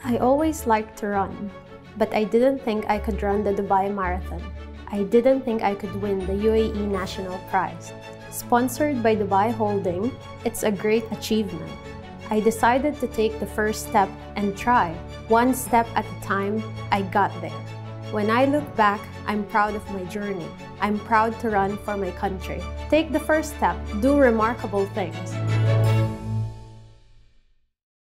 I always liked to run, but I didn't think I could run the Dubai Marathon. I didn't think I could win the UAE National Prize. Sponsored by Dubai Holding, it's a great achievement. I decided to take the first step and try. One step at a time, I got there. When I look back, I'm proud of my journey. I'm proud to run for my country. Take the first step, do remarkable things.